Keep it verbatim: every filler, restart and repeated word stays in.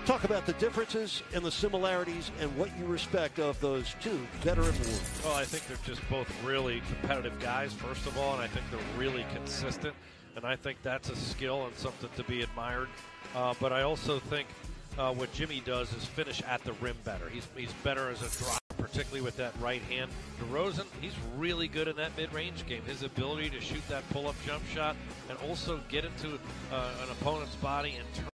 Talk about the differences and the similarities and what you respect of those two veteran warriors. Well, I think they're just both really competitive guys, first of all, and I think they're really consistent. And I think that's a skill and something to be admired. Uh, but I also think uh, what Jimmy does is finish at the rim better. He's he's better as a driver, particularly with that right hand. DeRozan, he's really good in that mid-range game. His ability to shoot that pull-up jump shot and also get into uh, an opponent's body and turn